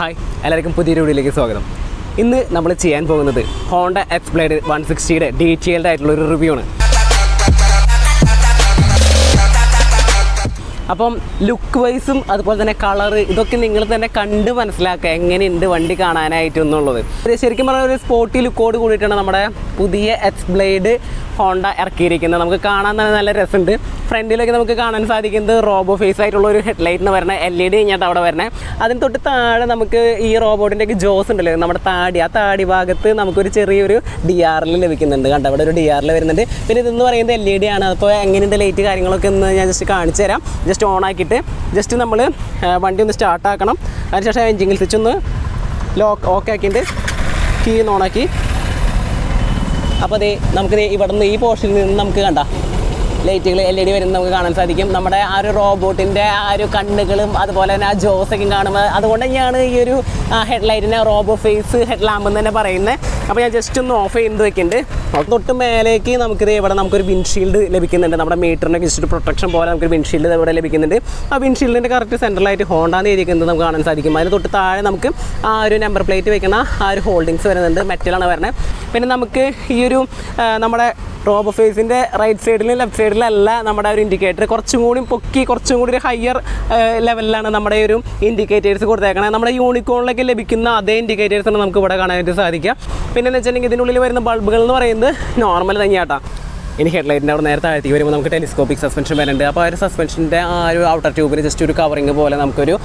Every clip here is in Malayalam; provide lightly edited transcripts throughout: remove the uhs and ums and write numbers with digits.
ഹായ് എല്ലാവർക്കും പുതിയൊരു വീഡിയോയിലേക്ക് സ്വാഗതം. ഇന്ന് നമ്മൾ ചെയ്യാൻ പോകുന്നത് ഹോണ്ട എക്സ്പ്ലേഡ് 160യുടെ ഡീറ്റെയിൽഡ് ആയിട്ടുള്ള ഒരു റിവ്യൂ ആണ്. അപ്പം ലുക്ക് വൈസും അതുപോലെ തന്നെ കളറ് ഇതൊക്കെ നിങ്ങൾ തന്നെ കണ്ട് മനസ്സിലാക്കുക എങ്ങനെയുണ്ട് വണ്ടി കാണാനായിട്ടെന്നുള്ളത്. ശരിക്കും പറഞ്ഞാൽ ഒരു സ്പോർട്ടി ലുക്കോട് കൂടിയിട്ടാണ് നമ്മുടെ പുതിയ എക്സ്പ്ലേഡ് ഹോണ്ട ഇറക്കിയിരിക്കുന്നത്. നമുക്ക് കാണാൻ തന്നെ നല്ല രസമുണ്ട്. ഫ്രണ്ടിലൊക്കെ നമുക്ക് കാണാൻ സാധിക്കുന്നത് റോബോ ഫേസ് ആയിട്ടുള്ള ഒരു ഹെഡ്ലൈറ്റിന് വരണേ LED കഴിഞ്ഞിട്ട് അവിടെ വരണേ. അതിന് തൊട്ട് താഴെ നമുക്ക് ഈ റോബോട്ടിൻ്റെയൊക്കെ ജോസ് ഉണ്ടല്ലോ, നമ്മുടെ ആ താടി ഭാഗത്ത് നമുക്കൊരു ചെറിയൊരു DRL ലഭിക്കുന്നുണ്ട്. കണ്ടോ, അവിടെ ഒരു DRL വരുന്നുണ്ട്. പിന്നെ ഇതെന്ന് പറയുന്നത് LED ആണ്. അപ്പോൾ എങ്ങനെയുണ്ട് ലൈറ്റ് കാര്യങ്ങളൊക്കെ ഒന്ന് ഞാൻ ജസ്റ്റ് കാണിച്ചു തരാം. ജസ്റ്റ് ഓൺ ആക്കിയിട്ട് ജസ്റ്റ് നമ്മൾ വണ്ടി ഒന്ന് സ്റ്റാർട്ടാക്കണം. അതിനുശേഷം എൻജിൻ സ്വിച്ച് ഒന്ന് ഓക്കെ ആക്കിയിട്ട് കീ ഒന്ന് ഓണാക്കി. അപ്പോൾ അതേ നമുക്ക് ഇവിടെ നിന്ന് ഈ പോർഷനിൽ നിന്ന് നമുക്ക് കണ്ട ലൈറ്റുകൾ LED വരുന്നത് നമുക്ക് കാണാൻ സാധിക്കും. നമ്മുടെ ആ ഒരു റോബോട്ടിൻ്റെ ആ ഒരു കണ്ണുകളും അതുപോലെ തന്നെ ആ ജോസൊക്കെ കാണുമ്പോൾ അതുകൊണ്ട് തന്നെയാണ് ഈ ഒരു ഹെഡ്ലൈറ്റിനെ റോബോ ഫേസ് ഹെഡ് ലാമ്പ് എന്ന് തന്നെ പറയുന്നത്. അപ്പോൾ ഞാൻ ജസ്റ്റ് ഒന്ന് ഓഫ് ചെയ്ത് വെക്കുന്നുണ്ട്. തൊട്ട് മേലേക്ക് നമുക്കിത് ഇവിടെ നമുക്കൊരു വിൻഷീൽഡ് ലഭിക്കുന്നുണ്ട്. നമ്മുടെ മീറ്ററിൻ്റെ ജസ്റ്റ് പ്രൊട്ടക്ഷൻ പോലെ നമുക്കൊരു വിൻഷീൽഡ് ഇവിടെ ലഭിക്കുന്നുണ്ട്. ആ വിൻഷീൽഡിൻ്റെ കറക്റ്റ് സെൻട്രലായിട്ട് ഹോണ്ടാന്ന് എഴുതിയിരിക്കുന്നത് നമുക്ക് കാണാൻ സാധിക്കും. അതിന് തൊട്ട് താഴെ നമുക്ക് ആ ഒരു നമ്പർ പ്ലേറ്റ് വെക്കുന്ന ആ ഒരു ഹോൾഡിങ്സ് വരുന്നുണ്ട്. മെറ്റലാണ് വരുന്നത്. പിന്നെ നമുക്ക് ഈ ഒരു നമ്മുടെ റോബോ ഫേസിൻ്റെ റൈറ്റ് സൈഡിലും ലെഫ്റ്റ് സൈഡിലല്ല നമ്മുടെ ഒരു ഇൻഡിക്കേറ്റർ കുറച്ചും കൂടി പൊക്കി കുറച്ചും കൂടി ഒരു ഹയർ ലെവലിലാണ് നമ്മുടെ ഒരു ഇൻഡിക്കേറ്റേഴ്സ് കൊടുത്തേക്കണത്. നമ്മുടെ യൂണിക്കോണിലൊക്കെ ലഭിക്കുന്ന അതേ ഇൻഡിക്കേറ്റേഴ്സാണ് നമുക്ക് ഇവിടെ കാണാനായിട്ട് സാധിക്കുക. പിന്നെ എന്ന് വെച്ചിട്ടുണ്ടെങ്കിൽ ഇതിനുള്ളിൽ വരുന്ന ബൾബുകൾ എന്ന് പറയുന്നത് നോർമൽ തന്നെയാട്ടോ. ഇനി ഹെഡ്ലൈറ്റിൻ്റെ അവിടെ നേരെ താഴ്ത്തി വരുമ്പോൾ നമുക്ക് ടെലിസ്കോപ്പിക് സസ്പെൻഷൻ വരുന്നുണ്ട്. അപ്പോൾ ആ ഒരു സസ്പെൻഷൻ്റെ ആ ഒരു ഔട്ടർ ട്യൂബിൽ ജസ്റ്റ് ഒരു കവറിങ് പോലെ നമുക്കൊരു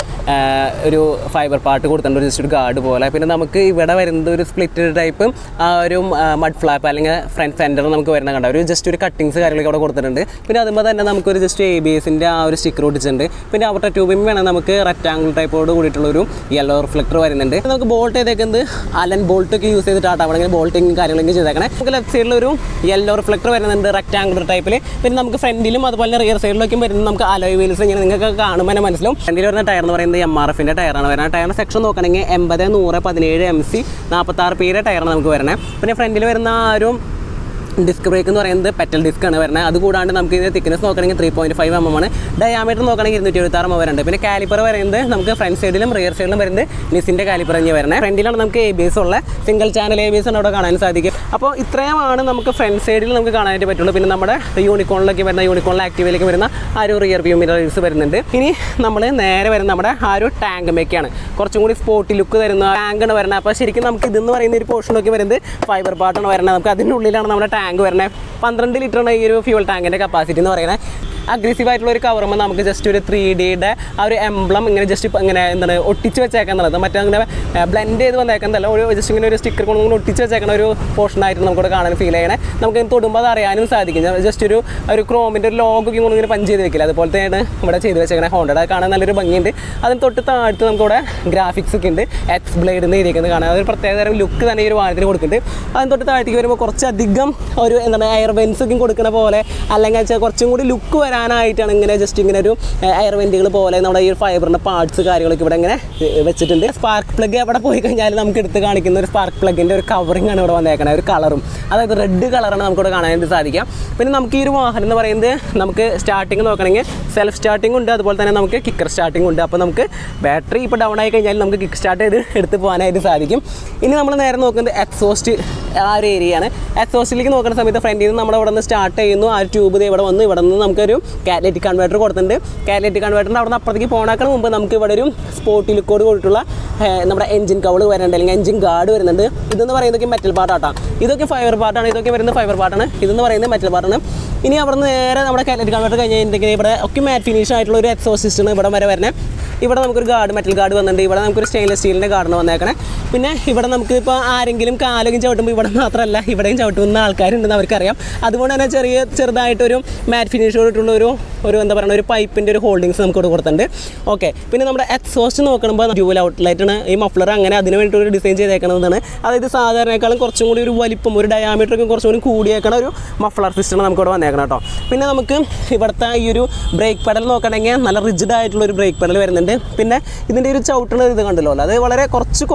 ഒരു ഫൈബർ പാർട്ട് കൊടുത്തിട്ടുണ്ട്, ജസ്റ്റ് ഒരു ഗാർഡ് പോലെ. പിന്നെ നമുക്ക് ഇവിടെ വരുന്നത് ഒരു സ്പ്ലിറ്റഡ് ടൈപ്പ് ആ ഒരു മഡ് ഫ്ലാപ്പ് അല്ലെങ്കിൽ ഫ്രണ്ട് ഫെൻഡർ നമുക്ക് വരുന്ന കണ്ട ഒരു ജസ്റ്റ് ഒരു കട്ടിങ്സ് കാര്യങ്ങളൊക്കെ അവിടെ കൊടുത്തിട്ടുണ്ട്. പിന്നെ അതുമ്പോൾ തന്നെ നമുക്കൊരു ജസ്റ്റ് ABSൻ്റെ ആ ഒരു സ്റ്റിക്കർ ഒട്ടിച്ചിട്ടുണ്ട്. പിന്നെ ഔട്ടർ ട്യൂബിൽ വേണം നമുക്ക് റെക്ടാങ്കിൾ ടൈപ്പോട് കൂടിയിട്ടുള്ളൊരു യെല്ലോ റിഫ്ലക്ടർ വരുന്നുണ്ട്. നമുക്ക് ബോൾട്ട് ചെയ്തേക്കുന്നത് അലൻ ബോൾട്ടൊക്കെ യൂസ് ചെയ്തിട്ടാണ് അവിടെ ഇങ്ങനെ ബോൾട്ടിങ് കാര്യങ്ങളൊക്കെ ചെയ്തേക്കണേ. നമുക്ക് ലെഫ്റ്റ് സൈഡിലൊരു യെല്ലോ റിഫ്ലക്ടർ വരുന്നുണ്ട് റെക്ടാങ്കുലർ ടൈപ്പിൽ. പിന്നെ നമുക്ക് ഫ്രണ്ടിലും അതുപോലെ റിയർ സൈഡിലൊക്കെ വരുന്നത് നമുക്ക് അലോയ് വീൽസ് ഇങ്ങനെ നിങ്ങൾക്ക് കാണുമ്പോൾ തന്നെ മനസ്സിലാവും. ഫ്രണ്ടിൽ വരുന്ന ടയർ എന്ന് പറയുന്നത് MRFൻ്റെ ടയറാണ് വരുന്നത്. ടയറിൻ്റെ സെക്ഷൻ നോക്കുകയാണെങ്കിൽ 80, 100, 17 MC 46 Pയുടെ ടയറാണ് നമുക്ക് വരുന്നത്. പിന്നെ ഫ്രണ്ടിൽ വരുന്ന ആ ഒരു ഡിസ്ക് ബ്രേക്ക് എന്ന് പറയുന്നത് പെറ്റൽ ഡിസ്ക് ആണ് വരുന്നത്. അതുകൂടാണ്ട് നമുക്ക് ഇതിൻ്റെ തിക്നെസ് നോക്കുകയാണെങ്കിൽ 3.5 mm ആണ്. ഡയാമീറ്റർ നോക്കുകയാണെങ്കിൽ 276 mm വരുന്നുണ്ട്. പിന്നെ കാലിപ്പർ വരുന്നത് നമുക്ക് ഫ്രണ്ട് സൈഡിലും റിയർ സൈഡിലും വരുന്നത് നിസിൻ്റെ കാലിപ്പർ തന്നെയാണ് വരുന്നത്. ഫ്രണ്ടിലാണ് നമുക്ക് ABS ഉള്ള സിംഗിൾ ചാനൽ ABS ആണ് അവിടെ കാണാൻ സാധിക്കും. അപ്പോൾ ഇത്രയുമാണ് നമുക്ക് ഫ്രണ്ട് സൈഡിൽ നമുക്ക് കാണാനായിട്ട് പറ്റുള്ളൂ. പിന്നെ നമ്മുടെ യൂണിക്കോണിലൊക്കെ വരുന്ന യൂണിക്കോണിലെ ആക്റ്റീവിലേക്ക് വരുന്ന ആ ഒരു റിയർ വ്യൂ മിറേഴ്സ് വരുന്നുണ്ട്. ഇനി നമ്മൾ നേരെ വരുന്ന നമ്മുടെ ആ ഒരു ടാങ്ക് മേക്കാണ് കുറച്ചും കൂടി സ്പോർട്ടി ലുക്ക് തരുന്ന ടാങ്കാണ് വരുന്നത്. അപ്പോൾ ശരിക്കും നമുക്ക് ഇതെന്ന് പറയുന്ന ഒരു പോർഷനൊക്കെ വരുന്നത് ഫൈബർ പാർട്ടാണ് വരുന്നത്. നമുക്ക് അതിനുള്ളിലാണ് നമ്മുടെ ടാങ്ക് വരുന്നത്. 12 ലിറ്ററാണ് ഈ ഒരു ഫ്യൂൽ ടാങ്കിൻ്റെ കപ്പാസിറ്റി എന്ന് പറയുന്നത്. അഗ്രസീവ് ആയിട്ടുള്ള ഒരു കവറുമ്പോൾ നമുക്ക് ജസ്റ്റ് ഒരു 3Dയുടെ ആ ഒരു എംബ്ലം ഇങ്ങനെ ജസ്റ്റ് ഇങ്ങനെ എന്താണ് ഒട്ടിച്ച് വെച്ചേക്കാന്നുള്ളത്. മറ്റേ അങ്ങനെ ബ്ലെൻഡ് ചെയ്ത് വന്നേക്കുന്നതല്ല, ഒരു ജസ്റ്റ് ഇങ്ങനെ ഒരു സ്റ്റിക്കർ കൊണ്ട് ഒട്ടിച്ച് വെച്ചേക്കുന്ന ഒരു പോർഷനായിട്ട് നമുക്കിവിടെ കാണാൻ ഫീൽ ചെയ്യണേ. നമുക്ക് തൊടുമ്പോൾ അത് അറിയാനും സാധിക്കും. ജസ്റ്റ് ഒരു ക്രോമിൻ്റെ ഒരു ലോഗൊക്കെ കൊണ്ട് ഇങ്ങനെ പഞ്ച് ചെയ്ത് വെക്കില്ല, അതുപോലത്തെയാണ് ഇവിടെ ചെയ്ത് വെച്ചേക്കണേ. ഹോണ്ടയുടെ കാണാൻ നല്ലൊരു ഭംഗിയുണ്ട്. അതിന് തൊട്ട് താഴ്ത്ത് നമുക്കിവിടെ ഗ്രാഫിക്സ് ഒക്കെ ഉണ്ട്. എക്സ്ബ്ലേഡ് എന്ന് ഇരിക്കുന്നത് കാണാൻ അതൊരു പ്രത്യേകതരം ലുക്ക് തന്നെ ഈ ഒരു വാഹനത്തിന് കൊടുക്കുന്നുണ്ട്. അതിന് തൊട്ട് താഴത്തേക്ക് വരുമ്പോൾ കുറച്ചധികം ഒരു എന്താണ് എയർ വെൻസ് ഒക്കെ കൊടുക്കുന്ന പോലെ അല്ലെങ്കിൽ വെച്ചാൽ കുറച്ചും കൂടി ലുക്ക് വരാനായിട്ടാണ് ഇങ്ങനെ ജസ്റ്റ് ഇങ്ങനെ ഒരു എയർ വെൻറ്റുകൾ പോലെ നമ്മുടെ ഈ ഒരു ഫൈബറിൻ്റെ പാർട്സ് കാര്യങ്ങളൊക്കെ ഇവിടെ ഇങ്ങനെ വെച്ചിട്ടുണ്ട്. സ്പാർക്ക് പ്ലഗ് അവിടെ പോയി കഴിഞ്ഞാൽ നമുക്ക് എടുത്ത് കാണിക്കുന്ന ഒരു സ്പാർക്ക് പ്ലഗിൻ്റെ ഒരു കവറിംഗ് ആണ് ഇവിടെ വന്നേക്കുന്നത്. ഒരു കളറും അതായത് റെഡ് കളറാണ് നമുക്കിവിടെ കാണാനായിട്ട് സാധിക്കാം. പിന്നെ നമുക്ക് ഈ ഒരു വാഹനം എന്ന് പറയുന്നത് നമുക്ക് സ്റ്റാർട്ടിങ് നോക്കണമെങ്കിൽ സെൽഫ് സ്റ്റാർട്ടിംഗ് ഉണ്ട്, അതുപോലെ തന്നെ നമുക്ക് കിക്കർ സ്റ്റാർട്ടിംഗ് ഉണ്ട്. അപ്പോൾ നമുക്ക് ബാറ്ററി ഇപ്പോൾ ഡൗൺ ആയി കഴിഞ്ഞാൽ നമുക്ക് കിക്ക് സ്റ്റാർട്ട് ചെയ്ത് എടുത്ത് പോകാനായിട്ട് സാധിക്കും. ഇനി നമ്മൾ നേരെ നോക്കുന്നത് എക്സോസ്റ്റ് ആ ഒരു ഏരിയയാണ്. എക്സോസ്റ്റിലേക്ക് നോക്കുന്ന സമയത്ത് ഫ്രണ്ടിൽ നിന്ന് നമ്മുടെ ഇവിടെ നിന്ന് സ്റ്റാർട്ട് ചെയ്യുന്നു. ആ ഒരു ട്യൂബ് ഇവിടെ വന്ന് ഇവിടെ നിന്ന് നമുക്കൊരു കാറ്റലറ്റിക് കൺവേർട്ടർ കൊടുത്തിട്ടുണ്ട്. കാറ്റലറ്റിക് കൺവേർട്ടറിൻ്റെ അവിടെ നിന്ന് അപ്പുറത്തേക്ക് പോകണേക്കാൾ മുമ്പ് നമുക്ക് ഇവിടെ ഒരു സ്പോർട്ടി ലുക്കോട് കൂടിയിട്ടുള്ള നമ്മുടെ എഞ്ചിൻ കവൾ വരുന്നുണ്ട്, അല്ലെങ്കിൽ എഞ്ചിൻ ഗാർഡ് വരുന്നുണ്ട്. ഇതെന്ന് പറയുന്നത് മെറ്റൽ പാർട്ടാണ്. ഇതൊക്കെ ഫൈബർ പാർട്ടാണ്. ഇതൊക്കെ വരുന്നത് ഫൈബർ പാർട്ടാണ്. ഇതെന്ന് പറയുന്നത് മെറ്റൽ പാർട്ടാണ്. ഇനി അവിടെ നിന്ന് നേരെ നമ്മുടെ കാറ്റലറ്റിക് കൺവേർട്ടർ കഴിഞ്ഞിട്ടുണ്ടെങ്കിൽ ഇവിടെ ഒക്കെ മാറ്റ് ഫിനിഷ് ആയിട്ടുള്ള ഒരു എക്സോസ്റ്റ് സിസ്റ്റം ഇവിടെ വരെ വരുന്നത്. ഇവിടെ നമുക്കൊരു ഗാർഡ് മെറ്റൽ ഗാർഡ് വന്നിട്ടുണ്ട്. ഇവിടെ നമുക്കൊരു സ്റ്റെയിൻലെസ് സ്റ്റീലിൻ്റെ ഗാർഡിന് വന്നേക്കണേ. പിന്നെ ഇവിടെ നമുക്ക് ഇപ്പോൾ ആരെങ്കിലും കാലൊക്കെ ചവിട്ടുമ്പോൾ ഇവിടെ മാത്രമല്ല ഇവിടെയും ചവിട്ടുന്ന ആൾക്കാരുണ്ടെന്ന് അവർക്കറിയാം. അതുകൊണ്ട് തന്നെ ചെറുതായിട്ടൊരു മാറ്റ് ഫിനിഷോടുള്ള ഒരു എന്താ പറയുക ഒരു പൈപ്പിൻ്റെ ഒരു ഹോൾഡിങ്സ് നമുക്ക് ഇവിടെ കൊടുത്തിട്ടുണ്ട്. ഓക്കെ, പിന്നെ നമ്മുടെ എക്സോസ്റ്റ് നോക്കുമ്പോൾ ഡ്യൂവൽ ഔട്ട്ലൈറ്റാണ് ഈ മഫ്ലർ. അങ്ങനെ അതിന് വേണ്ടിയിട്ട് ഒരു ഡിസൈൻ ചെയ്തേക്കുന്നതാണ്. അതായത് സാധാരണക്കാളും കുറച്ചും കൂടി ഒരു വലിപ്പം ഒരു ഡയാമീറ്ററൊക്കെ കുറച്ചും കൂടി കൂടിയേക്കണ ഒരു മഫ്ലർ സിസ്റ്റം നമുക്കിവിടെ വന്നേക്കണം കേട്ടോ. പിന്നെ നമുക്ക് ഇവിടുത്തെ ഈ ഒരു ബ്രേക്ക് പെഡൽ നോക്കണമെങ്കിൽ നല്ല റിജിഡ് ആയിട്ടുള്ളൊരു ബ്രേക്ക് പെഡൽ വരുന്നുണ്ട്. പിന്നെ ഇതിൻ്റെ ഒരു ചവിട്ടുള്ള ഇത് കണ്ടല്ലോ, അത് വളരെ കുറച്ച് കുറഞ്ഞ് പോയി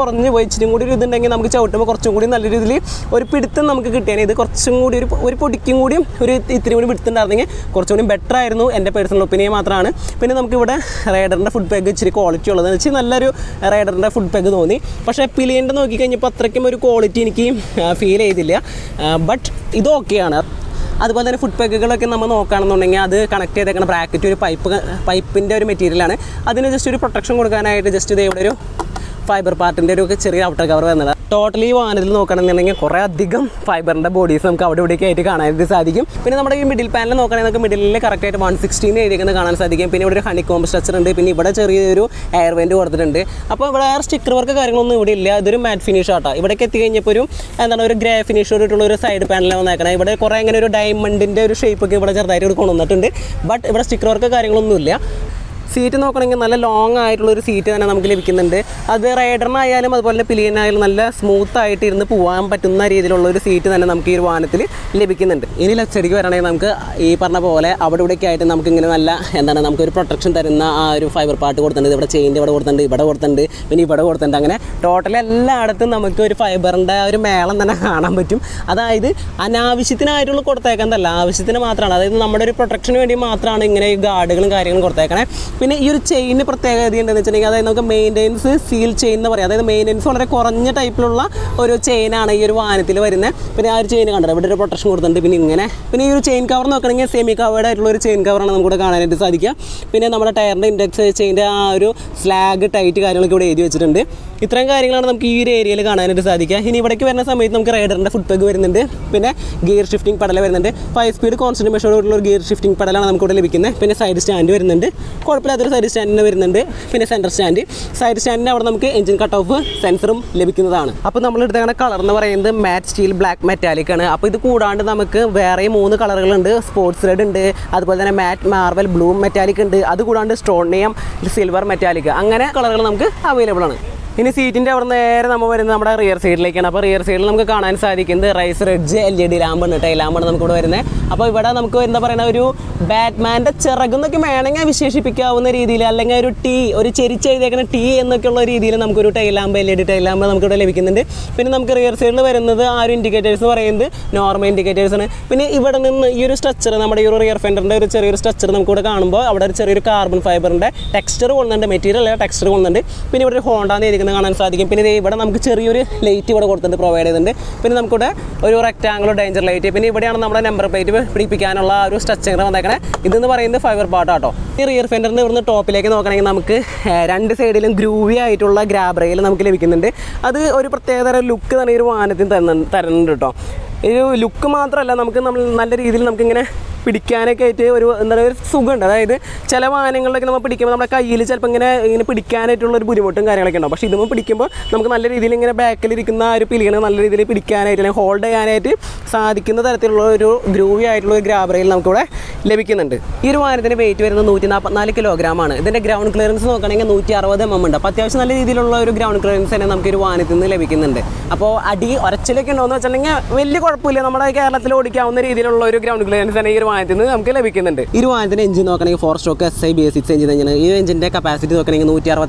ഇച്ചിരി കൂടി ഒരു ഇതുണ്ടെങ്കിൽ നമുക്ക് ചവിട്ടുമ്പോൾ കുറച്ചും കൂടി നല്ല രീതിയിൽ ഒരു പിടുത്തം നമുക്ക് കിട്ടിയാണ്. ഇത് കുറച്ചും കൂടി ഒരു പൊടിക്കും കൂടി ഒരു ഇത്തിരി കൂടി പിടുത്തുണ്ടായിരുന്നെങ്കിൽ കുറച്ചും കൂടി ബെറ്റർ ആയിരുന്നു, എൻ്റെ പേഴ്സണൽ ഒപ്പീനിയൻ മാത്രമാണ്. പിന്നെ നമുക്കിവിടെ റൈഡറിൻ്റെ ഫുഡ് പാക്ക് ഇച്ചിരി ക്വാളിറ്റി ഉള്ളതെന്ന് വെച്ചാൽ നല്ലൊരു റൈഡറിൻ്റെ ഫുഡ് പാക്ക് തോന്നി. പക്ഷേ പിലിയൻ്റെ നോക്കിക്കഴിഞ്ഞപ്പോൾ അത്രയ്ക്കും ഒരു ക്വാളിറ്റി എനിക്ക് ഫീൽ ചെയ്തില്ല. ബട്ട് ഇത് ഓക്കെയാണ്. അതുപോലെ തന്നെ ഫുഡ് പാക്കുകളൊക്കെ നമ്മൾ നോക്കുകയാണെന്നുണ്ടെങ്കിൽ അത് കണക്ട് ചെയ്തേക്കുന്ന ബ്രാക്കറ്റ് ഒരു പൈപ്പിൻ്റെ ഒരു മെറ്റീരിയലാണ്. അതിന് ജസ്റ്റ് ഒരു പ്രൊട്ടക്ഷൻ കൊടുക്കാനായിട്ട് ജസ്റ്റ് ഇത് ഇവിടെ ഒരു ഫൈബർ പാർട്ടിൻ്റെ ഒരു ചെറിയ ഔട്ടർ കവർ വരുന്നത്. ടോട്ടലി ഈ വാഹനത്തിൽ നോക്കുകയാണെന്നുണ്ടെങ്കിൽ കുറേ അധികം ഫൈബറിൻ്റെ ബോഡീസ് നമുക്ക് അവിടെ ഇവിടെയൊക്കെ ആയിട്ട് കാണാനായിട്ട് സാധിക്കും. പിന്നെ നമ്മുടെ ഈ മിഡിൽ പാനൽ നോക്കുകയാണെങ്കിൽ നമുക്ക് മിഡിലിൽ കറക്റ്റായിട്ട് 116 എഴുതിക്കുന്നത് കാണാൻ സാധിക്കും. പിന്നെ ഇവിടെ ഒരു ഹണി കോംബ് സ്ട്രക്ചർ ഉണ്ട്. പിന്നെ ഇവിടെ ചെറിയൊരു എയർ വെൻറ്റ് കൊടുത്തിട്ടുണ്ട്. അപ്പോൾ ഇവിടെ സ്റ്റിക്കർ വർക്ക് കാര്യങ്ങളൊന്നും ഇവിടെ ഇല്ല. ഇതൊരു മാറ്റ് ഫിനിഷ് ആട്ടോ. ഇവിടേക്ക് എത്തിക്കഴിഞ്ഞപ്പോൾ ഒരു ഗ്രേ ഫിനിഷോടുള്ള ഒരു സൈഡ് പാനലാണ് വന്നേക്കണം. ഇവിടെ കുറേ ഇങ്ങനെ ഒരു ഡയമണ്ടിൻ്റെ ഒരു ഷേപ്പൊക്കെ ഇവിടെ ചെറുതായിട്ട് ഇവിടെ കൊണ്ടുവന്നിട്ടുണ്ട്. ബട്ട് ഇവിടെ സ്റ്റിക്കർ വർക്ക് കാര്യങ്ങളൊന്നുമില്ല. സീറ്റ് നോക്കണമെങ്കിൽ നല്ല ലോങ് ആയിട്ടുള്ളൊരു സീറ്റ് തന്നെ നമുക്ക് ലഭിക്കുന്നുണ്ട്. അത് റൈഡറിനായാലും അതുപോലെ തന്നെ പിലിയനായാലും നല്ല സ്മൂത്തായിട്ട് ഇരുന്ന് പോകാൻ പറ്റുന്ന രീതിയിലുള്ള ഒരു സീറ്റ് തന്നെ നമുക്ക് ഈ ഒരു വാഹനത്തിൽ ലഭിക്കുന്നുണ്ട്. ഇനി ലെഫ്റ്റ് സൈഡിലേക്ക് വരണമെങ്കിൽ നമുക്ക് ഈ പറഞ്ഞ പോലെ അവിടെ ഇവിടെയൊക്കെ ആയിട്ട് നമുക്കിങ്ങനെ നല്ല നമുക്കൊരു പ്രൊട്ടക്ഷൻ തരുന്ന ആ ഒരു ഫൈബർ പാർട്ട് കൊടുത്തിട്ടുണ്ട്. ഇവിടെ ചെയിൻ്റെ ഇവിടെ കൊടുത്തിട്ടുണ്ട്, ഇവിടെ കൊടുത്തിട്ടുണ്ട്, പിന്നെ ഇവിടെ കൊടുത്തിട്ടുണ്ട്. അങ്ങനെ ടോട്ടലി എല്ലായിടത്തും നമുക്ക് ഒരു ഫൈബറിൻ്റെ ഒരു മേളം തന്നെ കാണാൻ പറ്റും. അതായത് അനാവശ്യത്തിനായിട്ടുള്ള കൊടുത്തേക്കുന്നതല്ല, ആവശ്യത്തിന് മാത്രമാണ്. അതായത് നമ്മുടെ ഒരു പ്രൊട്ടക്ഷന് വേണ്ടി മാത്രമാണ് ഇങ്ങനെ ഈ ഗാർഡുകളും കാര്യങ്ങളും കൊടുത്തേക്കണേ. പിന്നെ ഈ ഒരു ചെയിന് പ്രത്യേകത എന്താണെന്ന് വെച്ചിട്ടുണ്ടെങ്കിൽ അതായത് നമുക്ക് മെയിൻ്റെനൻസ് സീൽ ചെയിൻ എന്ന് പറയാം. അതായത് മെയിൻ്റെനൻസ് വളരെ കുറഞ്ഞ ടൈപ്പിലുള്ള ഒരു ചെയിനാണ് ഈ ഒരു വാഹനത്തിൽ വരുന്നത്. പിന്നെ ആ ഒരു ചെയിൻ കണ്ടത് ഇവിടെ ഒരു പ്രൊട്ടക്ഷൻ കൊടുത്തിട്ടുണ്ട്. പിന്നെ ഈ ഒരു ചെയിൻ കവർ നോക്കണമെങ്കിൽ സെമി കവേർഡ് ആയിട്ടുള്ള ഒരു ചെയിൻ കവറാണ് നമുക്കിവിടെ കാണാനായിട്ട് സാധിക്കുക. പിന്നെ നമ്മുടെ ടയറിൻ്റെ ഇൻഡെക്സ് ചെയിൻ്റെ ആ ഒരു സ്ലാഗ് ടൈറ്റ് കാര്യങ്ങളൊക്കെ ഇവിടെ എഴുതി വെച്ചിട്ടുണ്ട്. ഇത്രയും കാര്യങ്ങളാണ് നമുക്ക് ഈ ഒരു ഏരിയയിൽ കാണാനായിട്ട് സാധിക്കുക. ഇനി ഇവിടേക്ക് വരുന്ന സമയത്ത് നമുക്ക് റൈഡറിൻ്റെ ഫുഡ് പാക്ക് വരുന്നുണ്ട്. പിന്നെ ഗിയർ ഷിഫ്റ്റിംഗ് പെഡൽ വരുന്നുണ്ട്. 5 സ്പീഡ് കോൺസ്റ്റന്റ് മെഷറോടുള്ള ഒരു ഗിയർ ഷിഫ്റ്റിംഗ് പെഡലാണ് നമുക്കിവിടെ ലഭിക്കുന്നത്. പിന്നെ സൈഡ് സ്റ്റാൻഡ് വരുന്നുണ്ട്. കുഴപ്പമില്ലാത്തൊരു സൈഡ് സ്റ്റാൻഡിന് വരുന്നുണ്ട്. പിന്നെ സെൻറ്റർ സൈഡ് സ്റ്റാൻഡിൻ്റെ അവിടെ നമുക്ക് എഞ്ചിൻ കട്ട് ഓഫ് സെൻസറും ലഭിക്കുന്നതാണ്. അപ്പോൾ നമ്മൾ എടുത്തേക്കുന്ന കളർ എന്ന് പറയുന്നത് മാറ്റ് സ്റ്റീൽ ബ്ലാക്ക് മെറ്റാലിക് ആണ്. അപ്പോൾ ഇത് കൂടാണ്ട് നമുക്ക് വേറെ 3 കളറുകളുണ്ട്. സ്പോർട്സ് റെഡ് ഉണ്ട്, അതുപോലെ തന്നെ മാറ്റ് മാർവൽ ബ്ലൂ മെറ്റാലിക് ഉണ്ട്, അതുകൂടാണ്ട് സ്ട്രോണിയം സിൽവർ മെറ്റാലിക്, അങ്ങനെ കളറുകൾ നമുക്ക് അവൈലബിൾ ആണ്. ഇനി സീറ്റിൻ്റെ അവിടെ നേരെ നമ്മൾ വരുന്നത് നമ്മുടെ റിയർ സൈഡിലേക്കാണ്. അപ്പോൾ റിയർ സൈഡിൽ നമുക്ക് കാണാൻ സാധിക്കുന്നത് റൈസർ എഡ്ജ് LED ലാമ്പാണ്, ടൈൽ ലാമ്പാണ് നമുക്കിവിടെ വരുന്നത്. അപ്പോൾ ഇവിടെ നമുക്ക് എന്താ പറയുക, ഒരു ബാറ്റ്മാൻ്റെ ചിറകുന്നൊക്കെ വേണമെങ്കിൽ വിശേഷിപ്പിക്കാവുന്ന രീതിയിൽ, അല്ലെങ്കിൽ ഒരു ചെരിച്ചെഴുതിയേക്കുന്ന T എന്നൊക്കെയുള്ള രീതിയിൽ നമുക്കൊരു tail lamp LED tail lamp നമുക്കിവിടെ ലഭിക്കുന്നുണ്ട്. പിന്നെ നമുക്ക് റിയർ സൈഡിൽ വരുന്നത് ആ ഒരു ഇൻഡിക്കേറ്റേഴ്സ് പറയുന്നത് നോർമൽ ഇൻഡിക്കേറ്റേഴ്സാണ്. പിന്നെ ഇവിടെ നിന്ന് ഈ ഒരു സ്ട്രക്ചർ, നമ്മുടെ ഈ ഒരു റിയർ ഫെൻഡറിൻ്റെ ഒരു ചെറിയൊരു സ്ട്രക്ചർ നമുക്കിവിടെ കാണുമ്പോൾ അവിടെ ഒരു ചെറിയൊരു കാർബൺ ഫൈബറിൻ്റെ ടെക്സ്ചർ കൊള്ളുന്നുണ്ട്, മെറ്റീരിയൽ ടെക്സ്ചർ കൊള്ളുന്നുണ്ട്. പിന്നെ ഇവിടെ ഒരു ഹോണ്ട കാണാൻ സാധിക്കും. പിന്നെ ഇവിടെ നമുക്ക് ചെറിയൊരു ലൈറ്റ് ഇവിടെ കൊടുത്തിട്ട് പ്രൊവൈഡ് ചെയ്തിട്ടുണ്ട്. പിന്നെ നമുക്കിവിടെ ഒരു റെക്ടാംഗുലർ ഡേഞ്ചർ ലൈറ്റ്. പിന്നെ ഇവിടെയാണ് നമ്മുടെ നമ്പർ പ്ലേറ്റ് പിടിപ്പിക്കാനുള്ള ഒരു സ്ട്രക്ചർ വന്നേക്കണേ. ഇതെന്ന് പറയുന്നത് ഫൈബർ പാർട്ടാട്ടോ. ഈ റിയർ ഫെൻഡറിൻ്റെ ഇവിടുന്ന് ടോപ്പിലേക്ക് നോക്കണമെങ്കിൽ നമുക്ക് 2 സൈഡിലും ഗ്രൂവി ആയിട്ടുള്ള ഗ്രാബ് റെയിൽ നമുക്ക് ലഭിക്കുന്നുണ്ട്. അത് ഒരു പ്രത്യേകതര ലുക്ക് തന്നെ ഈ ഒരു വാഹനത്തിന് തരുന്നുണ്ട് കേട്ടോ. ഒരു ലുക്ക് മാത്രമല്ല, നമുക്ക് നല്ല രീതിയിൽ നമുക്കിങ്ങനെ പിടിക്കാനൊക്കെ ആയിട്ട് ഒരു സുഖമുണ്ട്. അതായത് ചില വാഹനങ്ങളിലൊക്കെ നമ്മൾ പിടിക്കുമ്പോൾ നമ്മുടെ കയ്യിൽ ചിലപ്പോൾ ഇങ്ങനെ പിടിക്കാനായിട്ടുള്ള ഒരു ബുദ്ധിമുട്ടും കാര്യങ്ങളൊക്കെ ഉണ്ടാവും. പക്ഷേ ഇതുമ്പോൾ പിടിക്കുമ്പോൾ നമുക്ക് നല്ല രീതിയിൽ ഇങ്ങനെ ബാക്കിലിരിക്കുന്ന ആ ഒരു പിലിയനെ നല്ല രീതിയിൽ പിടിക്കാനായിട്ട് അല്ലെങ്കിൽ ഹോൾഡ് ചെയ്യാനായിട്ട് സാധിക്കുന്ന തരത്തിലുള്ള ഒരു ഗ്രൂവി ആയിട്ടുള്ള ഒരു ഗ്രാബ് റെയിൽ നമുക്കിവിടെ ലഭിക്കുന്നുണ്ട്. ഈ ഒരു വാഹനത്തിൻ്റെ വെയിറ്റ് വരുന്നത് 144 കിലോഗ്രാമാണ്. ഇതിൻ്റെ ഗ്രൗണ്ട് ക്ലിയറൻസ് നോക്കുകയാണെങ്കിൽ 160 mm ഉണ്ട്. അപ്പോൾ അത്യാവശ്യം നല്ല രീതിയിലുള്ള ഒരു ഗ്രൗണ്ട് ക്ലിയറൻസ് തന്നെ നമുക്ക് ഈ ഒരു വാഹനത്തിൽ നിന്ന് ലഭിക്കുന്നുണ്ട്. അപ്പോൾ ഒരച്ചിലൊക്കെ ഉണ്ടോയെന്ന് വെച്ചിട്ടുണ്ടെങ്കിൽ വലിയ കുഴപ്പമില്ല, നമ്മുടെ കേരളത്തിൽ ഓടിക്കാവുന്ന രീതിയിലുള്ള ഒരു ഗ്രൗണ്ട് ക്ലിയറൻസ് തന്നെ ഈ ഒരു വാഹനത്തിൽ നിന്ന് നമുക്ക് ലഭിക്കുന്നുണ്ട്. ഈ ഒരു വാഹനത്തിൻ്റെ എഞ്ചിൻ നോക്കുകയാണെങ്കിൽ 4 സ്ട്രോക്ക് SI BS6 എഞ്ചിൻ തന്നെയാണ്. ഈ എഞ്ചിൻ്റെ കപ്പാസിറ്റി നോക്കുകയാണെങ്കിൽ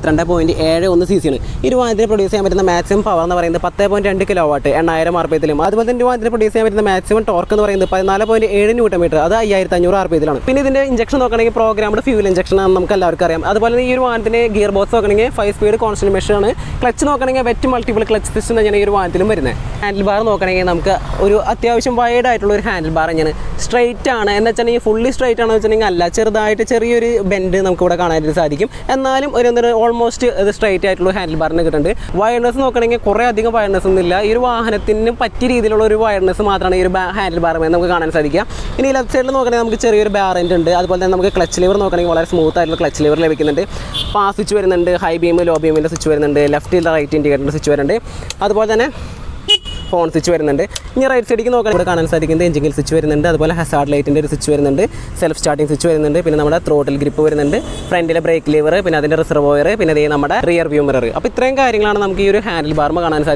162.71 cc ആണ്. ഈ ഒരു വാഹനത്തിന് പ്രൊഡ്യൂസ് ചെയ്യാൻ പറ്റുന്ന മാക്സിമം പവർ എന്ന് പറയുന്നത് 10.2 kW 8000 RPM. അതുപോലെ തന്നെ വാഹനത്തിന് പ്രൊഡ്യൂസ് ചെയ്യാൻ പറ്റുന്ന മാക്സിമം ടോർക്ക് എന്ന് പറയുന്നത് 14.7 Nm, അത് 5500 RPM. പിന്നെ ഇതിൻ്റെ ഇഞ്ചക്ഷൻ നോക്കുകയാണെങ്കിൽ പ്രോഗ്രാംഡ് ഫ്യൂൽ ഇഞ്ചക്ഷൻ ആണ്, നമുക്ക് എല്ലാവർക്കും അറിയാം. അതുപോലെ തന്നെ ഈ ഒരു വാഹനത്തിന് ഗിയർ ബോക്സ് നോക്കുകയാണെങ്കിൽ 5 സ്പീഡ് കോൺസ്റ്റന്റ് മെഷറാണ്. ക്ലച്ച് നോക്കുകയാണെങ്കിൽ വെറ്റ് മൾട്ടിപ്പിൾ ക്ലച്ച് സിസ്റ്റം തന്നെയാണ് ഈ ഒരു വാഹനത്തിലും വരുന്നത്. ഹാൻഡിൽ ബാർ നോക്കുകയാണെങ്കിൽ നമുക്ക് ഒരു അത്യാവശ്യം വൈഡ് ആയിട്ടുള്ള ഒരു ഹാൻഡിൽ ബാർ തന്നെയാണ്. സ്ട്രൈറ്റ് ആണ് എന്ന് വെച്ചിട്ടുണ്ടെങ്കിൽ ഫുള്ളി സ്ട്രൈറ്റ് ആണെന്ന് വെച്ചിട്ടുണ്ടെങ്കിൽ അല്ല, ചെറുതായിട്ട് ചെറിയൊരു ബെൻഡ് നമുക്കിവിടെ കാണാനായിട്ട് സാധിക്കും. എന്നാലും ഓൾമോസ്റ്റ് ഇത് സ്ട്രൈറ്റ് ആയിട്ടുള്ള ഹാൻഡിൽ ബാറിന് കിട്ടുന്നുണ്ട്. വയർനെസ് നോക്കുകയാണെങ്കിൽ കുറേ അധികം വയർനെസ് ഒന്നുമില്ല. ഈ ഒരു വാഹനത്തിന് പറ്റിയ രീതിയിലുള്ള ഒരു വയർനെസ് മാത്രമാണ് ഈ ഒരു ഹാൻഡിൽ ബാറുമായി നമുക്ക് കാണാൻ സാധിക്കുക. ഇനി ലെഫ്റ്റ് സൈഡിൽ നോക്കുകയാണെങ്കിൽ നമുക്ക് ചെറിയൊരു ബാറൻറ്റ് ഉണ്ട്. അതുപോലെ തന്നെ നമുക്ക് ക്ലച്ച് ലിവർ നോക്കുകയാണെങ്കിൽ വളരെ സ്മൂത്ത് ആയിട്ടുള്ള ക്ലച്ച് ലിവർ ലഭിക്കുന്നുണ്ട്. പാസ് സ്വിച്ച് വരുന്നുണ്ട്, ഹൈ ബീം ലോ ബീമിൻ്റെ സ്വിച്ച് വരുന്നുണ്ട്, ലെഫ്റ്റ് റൈറ്റ് ഇൻഡിക്കേറ്ററിൻ്റെ സ്വിച്ച് വരുന്നുണ്ട്, അതുപോലെ തന്നെ ഫോൺ സ്വിച്ച് വരുന്നുണ്ട്. ഇനി റൈറ്റ് സൈഡിലേക്ക് നോക്കാൻ ഇവിടെ കാണാൻ സാധിക്കുന്നത് എഞ്ചിൻ സ്വിച്ച് വരുന്നുണ്ട്, അതുപോലെ ഹസാർഡ് ലൈറ്റിൻ്റെ ഒരു സ്വിച്ച് വരുന്നുണ്ട്, സെൽഫ് സ്റ്റാർട്ടിംഗ് സ്വിച്ച് വരുന്നുണ്ട്, പിന്നെ നമ്മുടെ ത്രോട്ടിൽ ഗ്രിപ്പ് വരുന്നുണ്ട്, ഫ്രണ്ടിലെ ബ്രേക്ക് ലിവർ, പിന്നെ അതിൻ്റെ റിസർവോയർ, പിന്നെ അതേ നമ്മുടെ റിയർ വ്യൂ മിറർ. അപ്പോൾ ഇത്രയും കാര്യങ്ങളാണ് നമുക്ക് ഈ ഒരു ഹാൻഡിൽ ബാർമ കാണാൻ സാധിക്കുക.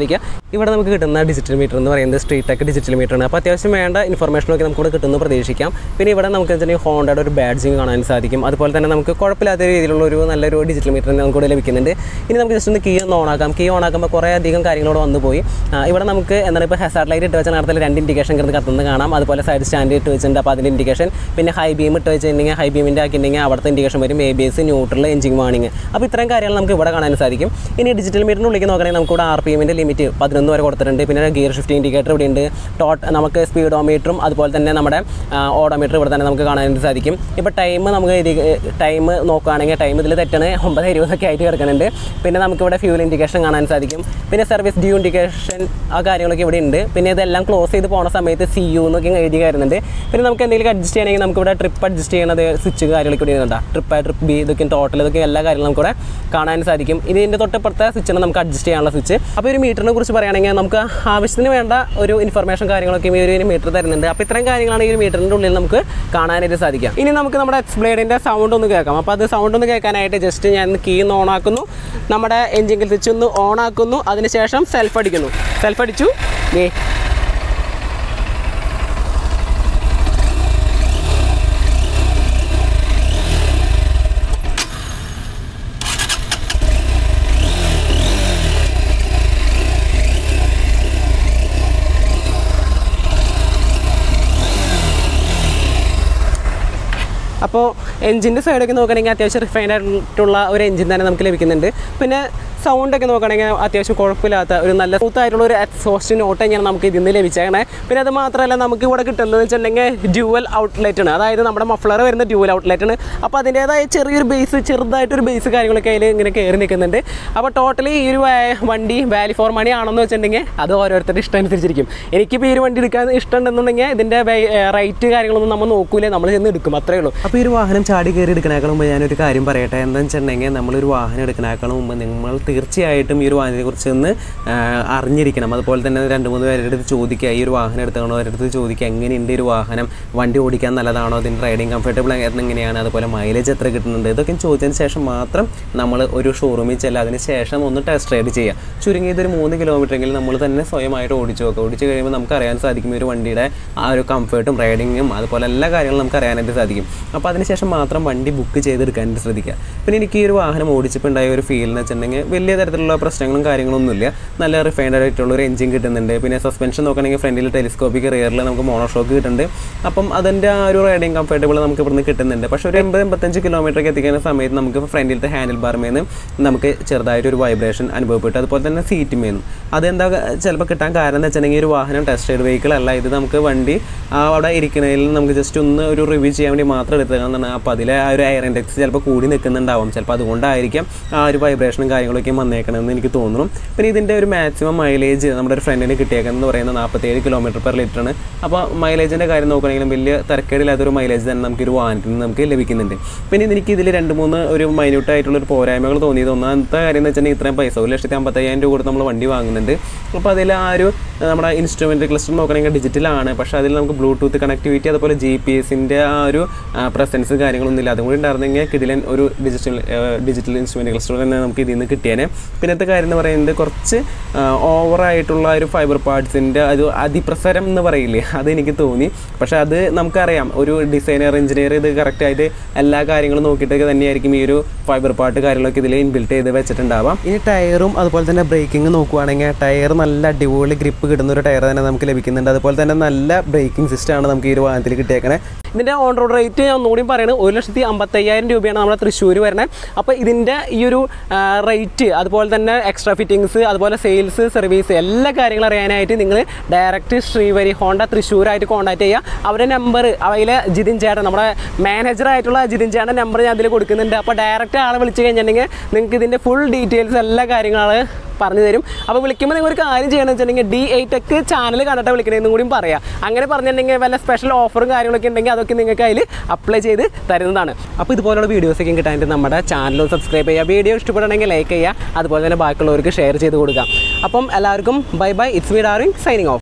ഇവിടെ നമുക്ക് കിട്ടുന്ന ഡിജിറ്റൽ മീറ്റർ എന്ന് പറയുന്നത് സ്ട്രീറ്റ് ടെക് ഡിജിറ്റൽ മീറ്ററാണ്. അപ്പോൾ അത്യാവശ്യം വേണ്ട ഇൻഫർമേഷനൊക്കെ നമുക്ക് ഇവിടെ കിട്ടുമെന്ന് പ്രതീക്ഷിക്കാം. പിന്നെ ഇവിടെ നമുക്ക് വെച്ചിട്ടുണ്ടെങ്കിൽ ഹോണ്ടയുടെ ഒരു ബാഡ്ജിങ് കാണാൻ സാധിക്കും. അതുപോലെ തന്നെ നമുക്ക് കുഴപ്പമില്ലാത്ത രീതിയിലുള്ള ഒരു നല്ലൊരു ഡിജിറ്റൽ മീറ്റർ നമുക്ക് ഇവിടെ ലഭിക്കുന്നുണ്ട്. ഇനി നമുക്ക് ജസ്റ്റ് ഒന്ന് കീ ഒന്ന് ഓണാക്കാം. കീ ഓണാക്കുമ്പോൾ കുറേ അധികം കാര്യങ്ങളോട് വന്നു പോയി. ഇവിടെ നമുക്ക് എന്താണ് ഇപ്പോൾ ഹസാർഡ് ലൈറ്റ് ഇട്ട് വെച്ചാൽ നേരത്തെ 2 ഇൻഡിക്കേഷൻ കിടന്ന് കത്തുന്നത് കാണാം. അതുപോലെ സൈഡ് സ്റ്റാൻഡ് ഇട്ട് വെച്ചിട്ടുണ്ട്, അപ്പോൾ അതിൻ്റെ ഇൻഡിക്കേഷൻ. പിന്നെ ഹൈ ബീം ഇട്ട് വെച്ചിട്ടുണ്ടെങ്കിൽ ഹൈ ബീമിൻ്റെ ആക്കിയിട്ടുണ്ടെങ്കിൽ അവിടുത്തെ ഇൻഡിക്കേഷൻ വരും, ABS, ന്യൂട്രൽ, എഞ്ചിൻ വാണിംഗ്. അപ്പോൾ ഇത്രയും കാര്യങ്ങൾ നമുക്ക് ഇവിടെ കാണാൻ സാധിക്കും. ഇനി ഡിജിറ്റൽ മീറ്ററിന് ഉള്ളിലേക്ക് നോക്കുകയാണെങ്കിൽ നമുക്ക് ഇവിടെ RPM ലിമിറ്റ് 11 വരെ കൊടുത്തിട്ടുണ്ട്. പിന്നെ ഗിയർ ഷിഫ്റ്റ് ഇൻഡിക്കേറ്റർ ഇവിടെ ഉണ്ട്. നമുക്ക് സ്പീഡോമീറ്ററും അതുപോലെ തന്നെ നമ്മുടെ ഓഡോമീറ്റർ ഇവിടെ തന്നെ നമുക്ക് കാണാൻ സാധിക്കും. ഇപ്പോൾ ടൈം നോക്കുകയാണെങ്കിൽ ടൈം ഇതിൽ തെറ്റാണ്, 9:20 ആയിട്ട് കിടക്കുന്നുണ്ട്. പിന്നെ നമുക്കിവിടെ ഫ്യൂൽ ഇൻഡിക്കേഷൻ കാണാൻ സാധിക്കും. പിന്നെ സർവീസ് ഡ്യൂ ഇൻഡിക്കേഷൻ ആ കാര്യങ്ങളൊക്കെ ഇവിടെ ഉണ്ട്. പിന്നെ ഇതെല്ലാം ക്ലോസ് ചെയ്ത് പോകുന്ന സമയത്ത് CU എന്നൊക്കെ എഴുതി വരുന്നുണ്ട്. പിന്നെ നമുക്ക് എന്തെങ്കിലും അഡ്ജസ്റ്റ് ചെയ്യണമെങ്കിൽ നമുക്കിവിടെ ട്രിപ്പ് അഡ്ജസ്റ്റ് ചെയ്യുന്നത് സ്വിച്ച് കാര്യങ്ങളൊക്കെ ഇവിടെ ഉണ്ട്. ട്രിപ്പ് A, ട്രിപ്പ് B, ഇതൊക്കെ ടോട്ടൽ ഇതൊക്കെ എല്ലാ കാര്യങ്ങളും നമുക്കിവിടെ കാണാൻ സാധിക്കും. ഇതിൻ്റെ തൊട്ടപ്പുറത്തെ സ്വിച്ചാണ് നമുക്ക് അഡ്ജസ്റ്റ് ചെയ്യാനുള്ള സ്വിച്ച്. അപ്പോൾ ഒരു മീറ്ററിനെ കുറിച്ച് പറയുകയാണെങ്കിൽ നമുക്ക് ആവശ്യത്തിന് വേണ്ട ഒരു ഇൻഫർമേഷൻ കാര്യങ്ങളൊക്കെ ഈ ഒരു മീറ്റർ തരുന്നുണ്ട്. അപ്പോൾ ഇത്രയും കാര്യങ്ങളാണ് ഈ ഒരു മീറ്ററിൻ്റെ ഉള്ളിൽ നമുക്ക് കാണാനായിട്ട് സാധിക്കാം. ഇനി നമുക്ക് നമ്മുടെ എക്സ്ബ്ലേഡിൻ്റെ സൗണ്ട് ഒന്ന് കേൾക്കാം. അപ്പോൾ അത് സൗണ്ട് ഒന്ന് കേൾക്കാനായിട്ട് ജസ്റ്റ് ഞാൻ കീ ഒന്ന് ഓൺ ആക്കുന്നു, നമ്മുടെ എഞ്ചിൻ സ്വിച്ച് ഒന്ന് ഓൺ ആക്കുന്നു, അതിനുശേഷം സെൽഫ് അടിക്കുന്നു. സെൽഫ് അടിച്ചു. അപ്പോൾ എഞ്ചിൻ്റെ സൈഡൊക്കെ നോക്കുകയാണെങ്കിൽ അത്യാവശ്യം റിഫൈൻഡ് ആയിട്ടുള്ള ഒരു എഞ്ചിൻ തന്നെ നമുക്ക് ലഭിക്കുന്നുണ്ട്. പിന്നെ സൗണ്ടൊക്കെ നോക്കുകയാണെങ്കിൽ അത്യാവശ്യം കുഴപ്പമില്ലാത്ത ഒരു നല്ല സ്മൂത്തായിട്ടുള്ള ഒരു എക്സോസ്റ്റ് നോട്ട് തന്നെയാണ് നമുക്ക് ഇതിൽ നിന്ന് ലഭിച്ചേക്കണേ. പിന്നെ അത് മാത്രമല്ല നമുക്ക് ഇവിടെ കിട്ടുന്നതെന്ന് വെച്ചിട്ടുണ്ടെങ്കിൽ ഡ്യുവൽ ഔട്ട്ലെറ്റാണ്. അതായത് നമ്മുടെ മഫ്ലർ വരുന്ന ഡ്യുവൽ ഔട്ട്ലെറ്റാണ്. അപ്പോൾ അതിൻ്റേതായ ചെറുതായിട്ടൊരു ബേസ് കാര്യങ്ങളൊക്കെ അതിൽ ഇങ്ങനെ കയറി നിൽക്കുന്നുണ്ട്. അപ്പോൾ ടോട്ടലി ഈ ഒരു വണ്ടി വാല്യൂ ഫോർ മണി ആണെന്ന് വെച്ചിട്ടുണ്ടെങ്കിൽ അത് ഓരോരുത്തരുടെ ഇഷ്ടം അനുസരിച്ചിരിക്കും. എനിക്കിപ്പോൾ ഈ ഒരു വണ്ടി എടുക്കാൻ ഇഷ്ടമുണ്ടെന്നുണ്ടെങ്കിൽ ഇതിൻ്റെ റേറ്റ് കാര്യങ്ങളൊന്നും നമ്മൾ നോക്കൂലേ, നമ്മൾ ചെന്ന് എടുക്കും, അത്രേ ഉള്ളൂ. അപ്പോൾ ഈ ഒരു വാഹനം ചാടി കയറി എടുക്കണേക്കാൾ മുമ്പ് ഞാനൊരു കാര്യം പറയട്ടെ. എന്താണെന്ന് വെച്ചിട്ടുണ്ടെങ്കിൽ നമ്മളൊരു വാഹനം എടുക്കണേക്കാൾ മുമ്പ് നിങ്ങൾ തീർച്ചയായിട്ടും ഈ ഒരു വാഹനത്തെക്കുറിച്ച് ഒന്ന് അറിഞ്ഞിരിക്കണം. അതുപോലെ തന്നെ 2-3 പേരുടെ അടുത്ത് ചോദിക്കുക, ഈ ഒരു വാഹനം എടുത്തതാണോ അവരുടെ അടുത്ത് ചോദിക്കുക, എങ്ങനെയുണ്ട് ഈ ഒരു വാഹനം, വണ്ടി ഓടിക്കാൻ നല്ലതാണോ, അതിൻ്റെ റൈഡിങ് കംഫർട്ടബിൾ എങ്ങനെയാണ്, അതുപോലെ മൈലേജ് എത്ര കിട്ടുന്നുണ്ട്, ഇതൊക്കെ ചോദിച്ചതിന് ശേഷം മാത്രം നമ്മൾ ഒരു ഷോറൂമിൽ ചെല്ലുക. അതിന് ശേഷം ഒന്ന് ടെസ്റ്റ് റൈഡ് ചെയ്യുക. ചുരുങ്ങിയത് ഒരു 3 കിലോമീറ്ററെങ്കിലും നമ്മൾ തന്നെ സ്വയമായിട്ട് ഓടിച്ചു നോക്കുക. ഓടിച്ച് കഴിയുമ്പോൾ നമുക്ക് അറിയാൻ സാധിക്കും ഈ ഒരു വണ്ടിയുടെ ആ ഒരു കംഫർട്ടും റൈഡിങ്ങും അതുപോലെ എല്ലാ കാര്യങ്ങളും നമുക്ക് അറിയാനായിട്ട് സാധിക്കും. അപ്പോൾ അതിനുശേഷം മാത്രം വണ്ടി ബുക്ക് ചെയ്തെടുക്കാനായിട്ട് ശ്രദ്ധിക്കുക. പിന്നെ എനിക്ക് ഈ ഒരു വാഹനം ഓടിച്ചപ്പോൾ ഉണ്ടായ ഒരു ഫീൽ എന്ന് വെച്ചിട്ടുണ്ടെങ്കിൽ വലിയ തരത്തിലുള്ള പ്രശ്നങ്ങളും കാര്യങ്ങളൊന്നുമില്ല. നല്ല റിഫൈൻഡ് ആയിട്ടുള്ള ഒരു എഞ്ചിൻ കിട്ടുന്നുണ്ട്. പിന്നെ സസ്പെൻഷൻ നോക്കുകയാണെങ്കിൽ ഫ്രണ്ടിൽ ടെലിസ്കോപ്പിക്, റിയറിൽ നമുക്ക് മോണോഷോക്ക് കിട്ടുന്നുണ്ട്. അപ്പം അതിൻ്റെ ആ ഒരു റൈഡിങ് കംഫർട്ടബിൾ നമുക്ക് ഇവിടുന്ന് കിട്ടുന്നുണ്ട്. പക്ഷേ ഒരു 80-85 കിലോമീറ്ററൊക്കെ എത്തിക്കുന്ന സമയത്ത് നമുക്ക് ഫ്രണ്ടിലത്തെ ഹാൻഡിൽ ബാർമേന്ന് നമുക്ക് ചെറുതായിട്ടൊരു വൈബ്രേഷൻ അനുഭവപ്പെട്ടു. അതുപോലെ തന്നെ സീറ്റുമേന്നും അതെന്താ ചിലപ്പോൾ കിട്ടാൻ കാരണം എന്ന് വെച്ചിട്ടുണ്ടെങ്കിൽ ഒരു വാഹനം ടെസ്റ്റ് റൈഡ് വെഹിക്കിൾ അല്ല ഇത്. നമുക്ക് വണ്ടി അവിടെ ഇരിക്കുന്നതിൽ നമുക്ക് ജസ്റ്റ് ഒന്ന് ഒരു റിവ്യൂ ചെയ്യാൻ വേണ്ടി മാത്രം എടുത്തതാണ്. അപ്പോൾ അതിലെ ആ ഒരു എയർ ഇൻഡെക്സ് ചിലപ്പോൾ കൂടി നിൽക്കുന്നുണ്ടാവും. ചിലപ്പോൾ അതുകൊണ്ടായിരിക്കാം ആ ഒരു വൈബ്രേഷനും കാര്യങ്ങളൊക്കെ വന്നേക്കണമെന്ന് എനിക്ക് തോന്നുന്നു. പിന്നെ ഇതിൻ്റെ ഒരു മാക്സിമം മൈലേജ് നമ്മുടെ ഒരു ഫ്രണ്ടിന് കിട്ടിയേക്കുന്നത് പറയുന്നത് 47 km/ലിറ്ററാണ്. അപ്പോൾ മൈലേജിൻ്റെ കാര്യം നോക്കുകയാണെങ്കിലും വലിയ തിരക്കേടില്ലാത്തൊരു മൈലേജ് തന്നെ നമുക്ക് ഒരു വാഹനത്തിൽ നിന്ന് നമുക്ക് ലഭിക്കുന്നുണ്ട്. പിന്നെ എനിക്ക് ഇതിൽ 2-3 ഒരു മൈന്യൂട്ടായിട്ടുള്ളൊരു പോരായ്മകൾ തോന്നിയത്. ഒന്നാമത്തെ കാര്യം എന്ന് വെച്ചിട്ടുണ്ടെങ്കിൽ ഇത്രയും പൈസ 1,55,000 രൂപ കൊടുത്ത് നമ്മൾ വണ്ടി വാങ്ങുന്നുണ്ട്. അപ്പോൾ അതിൽ ആ ഒരു നമ്മുടെ ഇൻസ്ട്രുമെൻ്റ് ക്ലസ്റ്റർ നോക്കുകയാണെങ്കിൽ ഡിജിറ്റലാണ്. പക്ഷേ അതിൽ നമുക്ക് ബ്ലൂടൂത്ത് കണക്ടിവിറ്റി അതുപോലെ GPS-ൻ്റെ ആ ഒരു പ്രസൻസ് കാര്യങ്ങളൊന്നും ഇല്ല. അതും കൂടി ഉണ്ടായിരുന്നെങ്കിൽ കിടിലൻ ഒരു ഡിജിറ്റൽ ഇൻസ്ട്രുമെൻ്റ് ക്ലസ്റ്റർ തന്നെ നമുക്ക് ഇതിൽ നിന്ന് കിട്ടിയേനെ. പിന്നത്തെ കാര്യം എന്ന് പറയുന്നത് കുറച്ച് ഓവറായിട്ടുള്ള ഒരു ഫൈബർ പാർട്സിൻ്റെ ഒരു അതിപ്രസരം എന്ന് പറയില്ലേ, അതെനിക്ക് തോന്നി. പക്ഷേ അത് നമുക്കറിയാം ഒരു ഡിസൈനർ എഞ്ചിനീയർ ഇത് കറക്റ്റായിട്ട് എല്ലാ കാര്യങ്ങളും നോക്കിയിട്ടൊക്കെ തന്നെയായിരിക്കും ഈ ഒരു ഫൈബർ പാർട്ട് കാര്യങ്ങളൊക്കെ ഇതിൽ ഇൻബിൽറ്റ് ചെയ്ത് വെച്ചിട്ടുണ്ടാവാം. ഇനി ടയറും അതുപോലെ തന്നെ ബ്രേക്കിംഗ് നോക്കുകയാണെങ്കിൽ ടയർ നല്ല അടിപൊളി ഗ്രിപ്പ് കിട്ടുന്ന ഒരു ടയർ തന്നെ നമുക്ക് ലഭിക്കുന്നുണ്ട്. അതുപോലെ തന്നെ നല്ല ബ്രേക്കിംഗ് സിസ്റ്റമാണ് നമുക്ക് ഈ ഒരു വാഹനത്തിൽ കിട്ടിയേക്കണേ. ഇതിൻ്റെ ഓൺ റോഡ് റേറ്റ് ഞാൻ ഒന്നുകൂടി പറയുന്നത് 1,55,000 രൂപയാണ് നമ്മുടെ തൃശ്ശൂർ വരുന്നത്. അപ്പോൾ ഇതിൻ്റെ ഈ ഒരു റേറ്റ് അതുപോലെ തന്നെ എക്സ്ട്രാ ഫിറ്റിങ്സ് അതുപോലെ സെയിൽസ് സർവീസ് എല്ലാ കാര്യങ്ങളും അറിയാനായിട്ട് നിങ്ങൾ ഡയറക്റ്റ് ശ്രീവരി ഹോണ്ട തൃശ്ശൂരായിട്ട് കോൺടാക്ട് ചെയ്യുക. അവരുടെ നമ്പർ അതിൽ ജിതിൻ ചേട്ടൻ നമ്മുടെ മാനേജറായിട്ടുള്ള ജിതിൻ ചേട്ടൻ നമ്പർ ഞാൻ അതിൽ കൊടുക്കുന്നുണ്ട്. അപ്പോൾ ഡയറക്റ്റ് ആളെ വിളിച്ച് കഴിഞ്ഞിട്ടുണ്ടെങ്കിൽ നിങ്ങൾക്ക് ഇതിൻ്റെ ഫുൾ ഡീറ്റെയിൽസ് എല്ലാ കാര്യങ്ങളും പറഞ്ഞു തരും. അപ്പോൾ വിളിക്കുമ്പോൾ നിങ്ങൾ ഒരു കാര്യം ചെയ്യണമെന്ന് വെച്ചിട്ടുണ്ടെങ്കിൽ D8 ടെക് ചാനൽ കണ്ടിട്ട് വിളിക്കണമെന്നും കൂടി പറയാം. അങ്ങനെ പറഞ്ഞിട്ടുണ്ടെങ്കിൽ വല്ല സ്പെഷ്യൽ ഓഫറും കാര്യങ്ങളൊക്കെ ഉണ്ടെങ്കിൽ അതൊക്കെ നിങ്ങൾക്ക് അതിൽ അപ്ലൈ ചെയ്ത് തരുന്നതാണ്. അപ്പോൾ ഇതുപോലുള്ള വീഡിയോസൊക്കെ കിട്ടാനായിട്ട് നമ്മുടെ ചാനൽ സബ്സ്ക്രൈബ് ചെയ്യുക. വീഡിയോ ഇഷ്ടപ്പെടുകയാണെങ്കിൽ ലൈക്ക് ചെയ്യുക. അതുപോലെ തന്നെ ബാക്കിയുള്ളവർക്ക് ഷെയർ ചെയ്ത് കൊടുക്കാം. അപ്പം എല്ലാവർക്കും bye bye. It's me Darwin signing of.